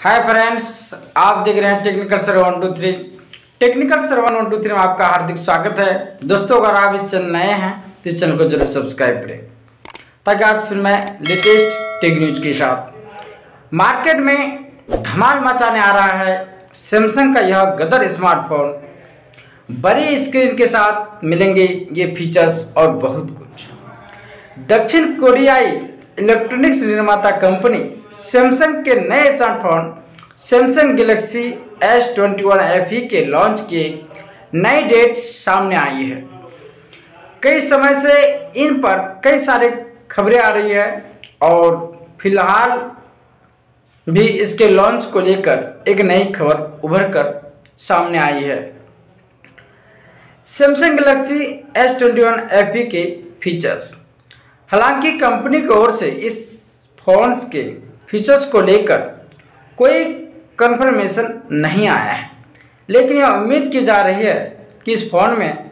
Hi friends, आप देख रहे हैं टेक्निकल सर्वर 123। टेक्निकल सर्वर 123 में आपका हार्दिक स्वागत है। दोस्तों, अगर आप इस चैनल नए हैं तो इस चैनल को जरूर सब्सक्राइब करें ताकि आज फिर मैं लेटेस्ट टेक न्यूज के साथ मार्केट में धमाल मचाने आ रहा है सैमसंग का यह गदर स्मार्टफोन। बड़ी स्क्रीन के साथ मिलेंगे ये फीचर्स और बहुत कुछ। दक्षिण कोरियाई इलेक्ट्रॉनिक्स निर्माता कंपनी सैमसंग के नए smartphone Samsung Galaxy S21 FE के लॉन्च की नई डेट सामने आई है। कई समय से इन पर कई सारे खबरें आ रही है और फिलहाल भी इसके लॉन्च को लेकर एक नई खबर उभर कर सामने आई है। सैमसंग गैलेक्सी S21 FE के फीचर्स। हालांकि कंपनी की ओर से इस फोन के फीचर्स को लेकर कोई कंफर्मेशन नहीं आया है, लेकिन यह उम्मीद की जा रही है कि इस फोन में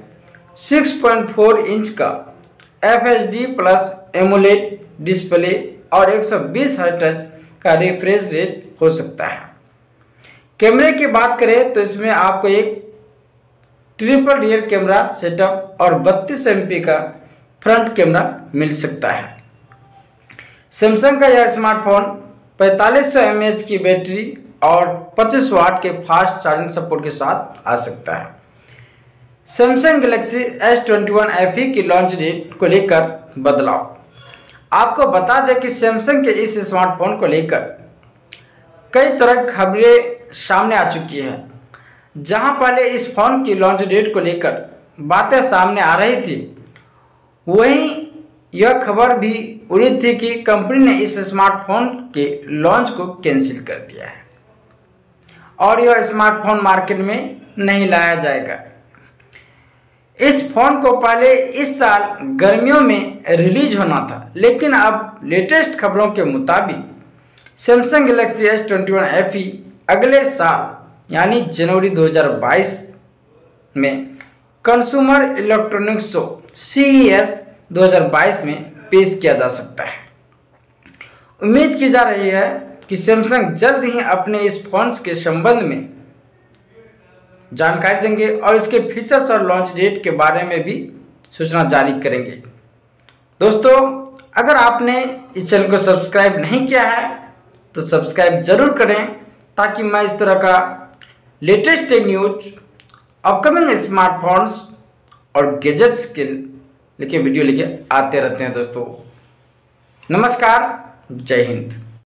6.4 इंच का FHD प्लस एमोलेड डिस्प्ले और 120 हर्ट्ज का रिफ्रेश रेट हो सकता है। कैमरे की बात करें तो इसमें आपको एक ट्रिपल रियर कैमरा सेटअप और 32 MP का फ्रंट कैमरा मिल सकता है। सैमसंग का यह स्मार्टफोन 4500 mAh की बैटरी और 25 वाट के फास्ट चार्जिंग सपोर्ट के साथ आ सकता है। सैमसंग गैलेक्सी S21 FE की लॉन्च डेट को लेकर बदलाव। आपको बता दें कि सैमसंग के इस स्मार्टफोन को लेकर कई तरह की खबरें सामने आ चुकी है। जहां पहले इस फोन की लॉन्च डेट को लेकर बातें सामने आ रही थी, वहीं यह खबर भी उड़ी थी कि कंपनी ने इस स्मार्टफोन के लॉन्च को कैंसिल कर दिया है और यह स्मार्टफोन मार्केट में नहीं लाया जाएगा। इस फोन को पहले इस साल गर्मियों में रिलीज होना था, लेकिन अब लेटेस्ट खबरों के मुताबिक सैमसंग गैलेक्सी S21 FE अगले साल यानी जनवरी 2022 में कंज्यूमर इलेक्ट्रॉनिक्स शो CES 2022 में पेश किया जा सकता है। उम्मीद की जा रही है कि सैमसंग जल्द ही अपने इस फोन के संबंध में जानकारी देंगे और इसके फीचर्स और लॉन्च डेट के बारे में भी सूचना जारी करेंगे। दोस्तों, अगर आपने इस चैनल को सब्सक्राइब नहीं किया है तो सब्सक्राइब जरूर करें ताकि मैं इस तरह का latest tech news, upcoming smartphones और गैजेट्स के वीडियो लेके आते रहते हैं। दोस्तों, नमस्कार, जय हिंद।